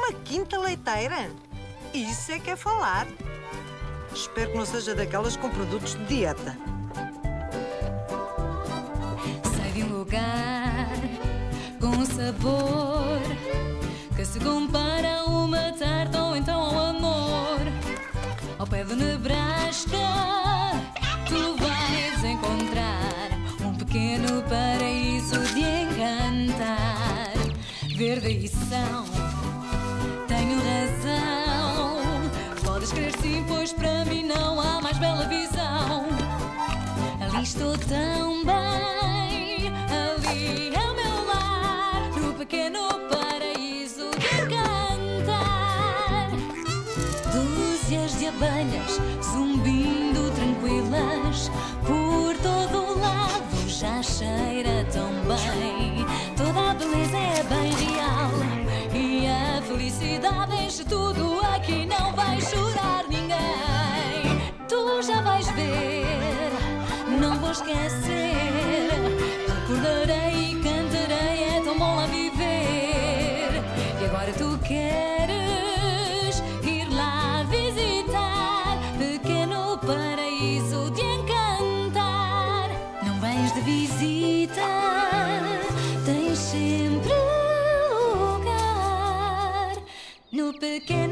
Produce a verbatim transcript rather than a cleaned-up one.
Uma quinta leiteira? Isso é que é falar. Espero que não seja daquelas com produtos de dieta. Sai de um lugar com um sabor que se compara a uma tarde ou então ao amor. Ao pé de Nebraska tu vais encontrar um pequeno paraíso de encantar. Verde e são, tenho razão. Podes crer sim, pois para mim não há mais bela visão. Ali estou tão bem, ali é o meu lar, no pequeno paraíso de encantar. Dúzias de abelhas zumbindo tranquilas por todo o lado, já cheira tão bem. Toda a beleza é bem real e a felicidade enche tudo. Aqui não vai chorar ninguém. Tu já vais ver, não vou esquecer. Acordarei e cantarei, é tão bom lá viver. E agora tu queres ir lá visitar pequeno paraíso de encantar. Não vens de visita, tens sempre lugar no pequeno